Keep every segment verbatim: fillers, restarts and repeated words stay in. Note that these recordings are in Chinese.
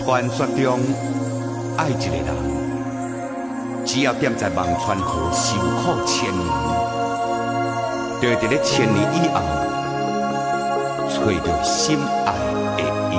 传说中爱一个人，只要踮在望川河受苦千年，就会伫咧千年以后找到心爱的伊。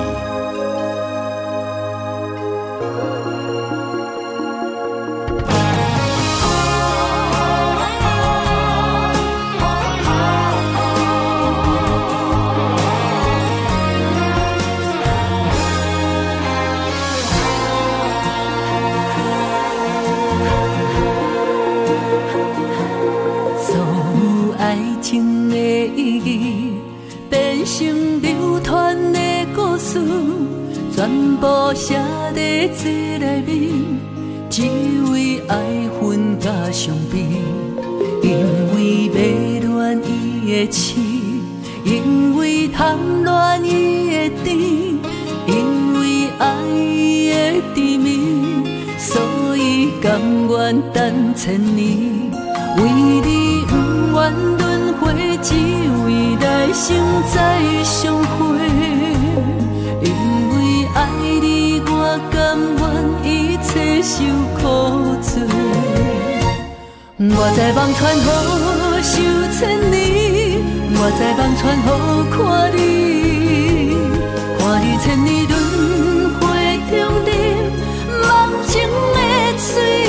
情的意义变成流传的故事，全部写在字内面，只为爱恨甲伤悲。因为迷恋伊的痴，因为贪恋伊的甜，因为爱伊的甜蜜，所以甘愿等千年，为你不愿轮回，只为来生再相会。因为爱你，我甘愿一切受苦罪。我在望川河受千年，我在望川河看你，看你千年轮回中忍梦情的水。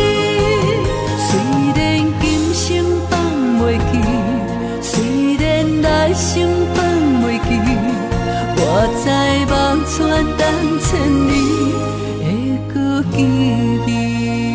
虽然今生放袂记，虽然来生放袂记，我在望川等千年会搁记你。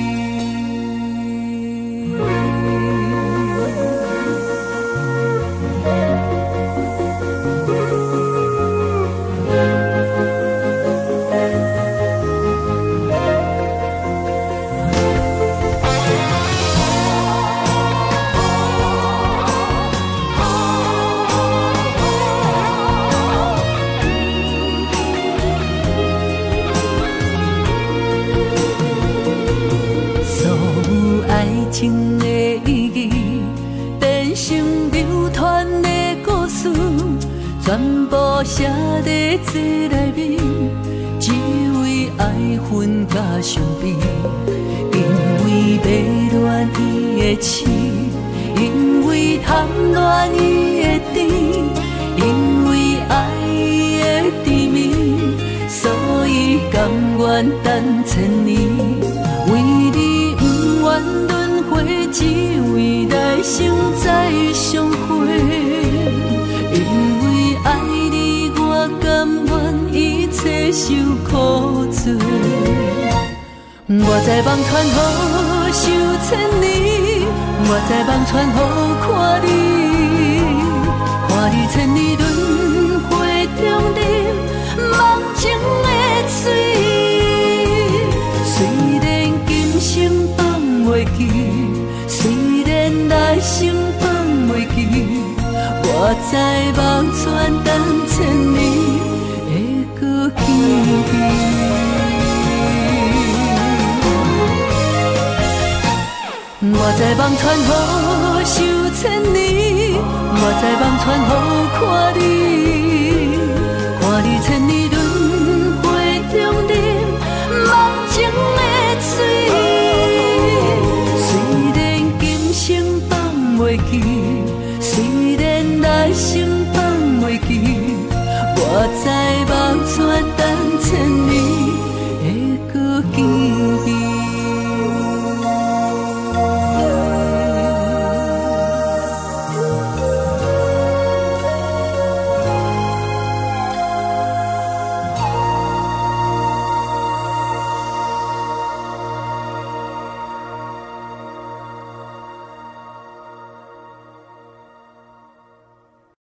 情的意义变成流传的故事，全部写在字内面，只为爱恨甲伤悲。因为迷恋伊的痴，因为贪恋伊的甜，因为爱伊的甜蜜，所以甘愿等千年，为你不愿轮回，只为来生再相会。因为爱你，我甘愿一切受苦罪。我在望川河受千年，我在望川河看你，看你千年轮回中忍梦情的水。虽然今生放袂记，虽然来生放袂记，我在望川等千年会搁记你。我在望川河受千年，我在望川河看你，看你千年轮回中忍梦情的水。虽然今生放袂记，虽然来生放袂记，我在望川等